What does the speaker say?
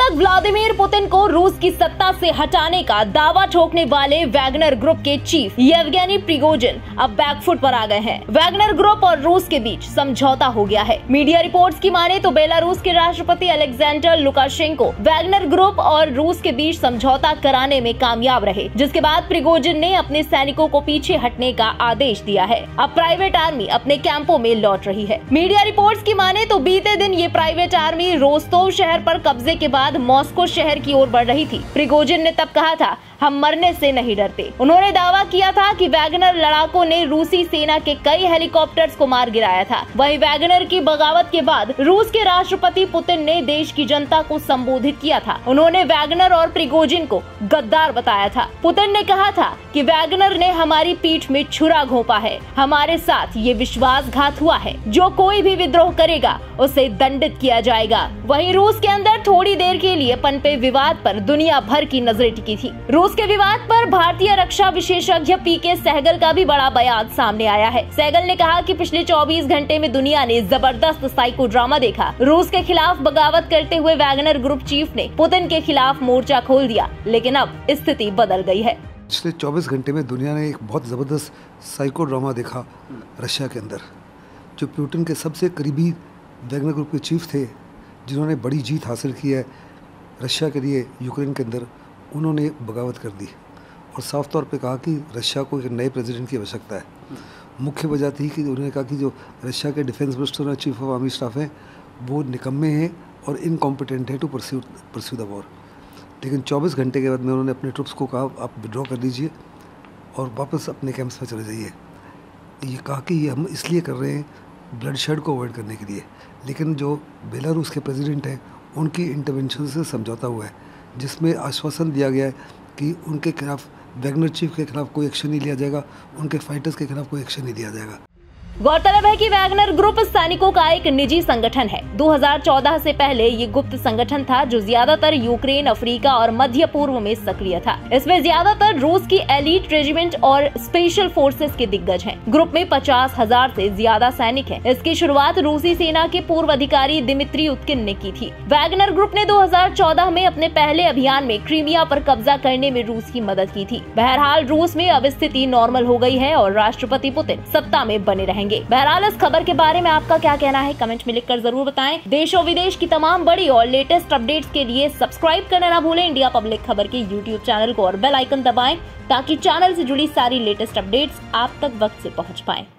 तक Vladimir Putin को रूस की सत्ता से हटाने का दावा ठोकने वाले वैगनर ग्रुप के चीफ येवगेनी प्रिगोजिन अब बैकफुट पर आ गए हैं। वैगनर ग्रुप और रूस के बीच समझौता हो गया है। मीडिया रिपोर्ट्स की माने तो बेलारूस के राष्ट्रपति अलेक्जेंडर लुकाशेंको वैगनर ग्रुप और रूस के बीच समझौता कराने में कामयाब रहे, जिसके बाद प्रिगोजिन ने अपने सैनिकों को पीछे हटने का आदेश दिया है। अब प्राइवेट आर्मी अपने कैंपों में लौट रही है। मीडिया रिपोर्ट्स की माने तो बीते दिन ये प्राइवेट आर्मी रोस्तोव शहर पर कब्जे के बाद मॉस्को शहर की ओर बढ़ रही थी। प्रिगोजिन ने तब कहा था, हम मरने से नहीं डरते। उन्होंने दावा किया था कि वैगनर लड़ाकों ने रूसी सेना के कई हेलीकॉप्टर्स को मार गिराया था। वहीं वैगनर की बगावत के बाद रूस के राष्ट्रपति पुतिन ने देश की जनता को संबोधित किया था। उन्होंने वैगनर और प्रिगोजिन को गद्दार बताया था। पुतिन ने कहा था कि वैगनर ने हमारी पीठ में छुरा घोंपा है, हमारे साथ ये विश्वासघात हुआ है। जो कोई भी विद्रोह करेगा उसे दंडित किया जाएगा। वहीं रूस के अंदर थोड़ी देर के लिए पनपे विवाद पर दुनिया भर की नजरें टिकी थी। रूस के विवाद पर भारतीय रक्षा विशेषज्ञ पीके सहगल का भी बड़ा बयान सामने आया है। सहगल ने कहा कि पिछले 24 घंटे में दुनिया ने जबरदस्त साइको ड्रामा देखा। रूस के खिलाफ बगावत करते हुए वैगनर ग्रुप चीफ ने पुतिन के खिलाफ मोर्चा खोल दिया, लेकिन अब स्थिति बदल गई है। पिछले 24 घंटे में दुनिया ने एक बहुत जबरदस्त साइको ड्रामा देखा रशिया के अंदर। जो पुतिन के सबसे करीबी वैगनर ग्रुप के चीफ थे, जिन्होंने बड़ी जीत हासिल की है रशिया के लिए यूक्रेन के अंदर, उन्होंने बगावत कर दी और साफ तौर पे कहा कि रशिया को एक नए प्रेसिडेंट की आवश्यकता है। मुख्य वजह थी कि उन्होंने कहा कि जो रशिया के डिफेंस मिनिस्टर और चीफ ऑफ आर्मी स्टाफ हैं वो निकम्मे हैं और इनकॉम्पिटेंट है टू परस्यू द वॉर। लेकिन 24 घंटे के बाद में उन्होंने अपने ट्रुप्स को कहा, आप विड्रॉ कर दीजिए और वापस अपने कैंप्स में चले जाइए। ये कहा कि ये हम इसलिए कर रहे हैं ब्लड शेड को अवॉइड करने के लिए। लेकिन जो बेलारूस के प्रेसिडेंट हैं उनकी इंटरवेंशन से समझौता हुआ है, जिसमें आश्वासन दिया गया है कि उनके खिलाफ वैगनर चीफ के खिलाफ कोई एक्शन नहीं लिया जाएगा, उनके फाइटर्स के खिलाफ कोई एक्शन नहीं लिया जाएगा। गौरतलब है कि वैगनर ग्रुप सैनिकों का एक निजी संगठन है। 2014 से पहले ये गुप्त संगठन था जो ज्यादातर यूक्रेन, अफ्रीका और मध्य पूर्व में सक्रिय था। इसमें ज्यादातर रूस की एलीट रेजिमेंट और स्पेशल फोर्सेस के दिग्गज हैं। ग्रुप में 50,000 से ज्यादा सैनिक हैं। इसकी शुरुआत रूसी सेना के पूर्व अधिकारी दिमित्री उत्किन ने की थी। वैगनर ग्रुप ने 2014 में अपने पहले अभियान में क्रीमिया पर कब्जा करने में रूस की मदद की थी। बहरहाल रूस में अब स्थिति नॉर्मल हो गई है और राष्ट्रपति पुतिन सत्ता में बने रहेंगे। बहरहाल इस खबर के बारे में आपका क्या कहना है, कमेंट में लिखकर जरूर बताएं। देश और विदेश की तमाम बड़ी और लेटेस्ट अपडेट्स के लिए सब्सक्राइब करना ना भूलें इंडिया पब्लिक खबर के YouTube चैनल को और बेल आइकन दबाएं ताकि चैनल से जुड़ी सारी लेटेस्ट अपडेट्स आप तक वक्त से पहुंच पाएं।